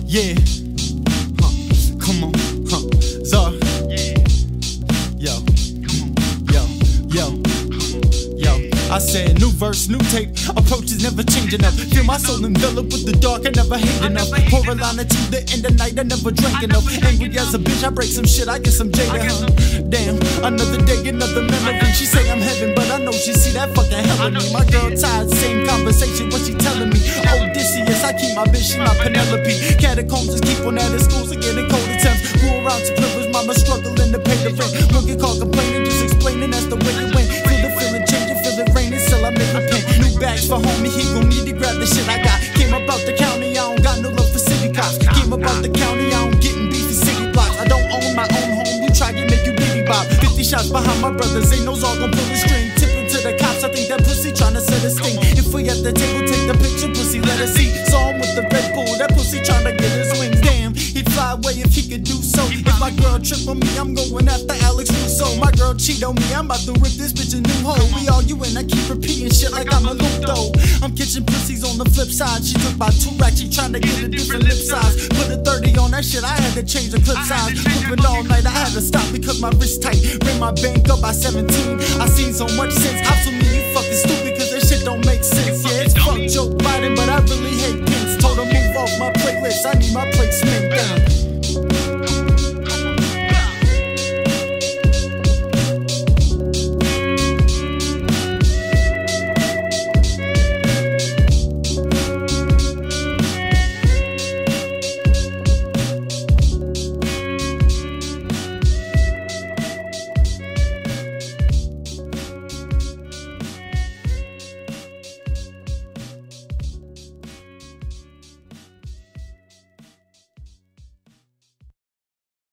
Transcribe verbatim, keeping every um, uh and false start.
Yeah. Huh. Come on. Huh. Tsar. Yo. Yo. Yo. Yo. I said new verse, new tape. Approach is never changing up. Feel my soul enveloped with the dark. I never hate enough. Pour a line to the end of night. I never drank enough. Angry as a bitch. I break some shit. I get some jada. Huh? Damn. Another day, another memory. She say I'm heaven, but I know she see that fucking hell in me. My girl tired. Same conversation. What she telling me? Odysseus. I keep my bitch. She my Penelope. Catacombs just keep on at the schools and getting cold attempts. Grew around to privilege. Mama struggling to pay the rent. Won't get caught complaining. Just explaining that's the way it went. Feel the feeling changing. Feel it raining. Still I make a pen. New bags for homie. He gon' need to grab the shit I got. Came up out the county. I don't got no love for city cops. Came up out the county. I don't getting beef in city blocks. I don't own my own home. You try to make you bitty bop. Fifty shots behind my brothers. Ain't no all gon' pull the string. Tipping to the cops. I think that pussy tryna set a sting. If we at the table, take the picture. Pussy, let us see. Saw him with the Red Bull. That pussy tryna get his wings. Damn, he'd fly away if he could do so. If my girl trip on me, I'm going after Alex Russo. My girl cheat on me. I'm about to rip this bitch a new hole. We arguing. I keep repeating shit like I'm a loop though. I'm catching pussies on the flip side. She took my two racks. She tryna get a different lip size. Put a thirty on that shit. I had to change the clip size. Flipping all night. I had to stop because my wrist tight. Bring my bank up by seventeen. I seen so much sense. Absolutely you fucking stupid cause that shit don't make sense. Yeah, it's fuck Joe Biden, but I really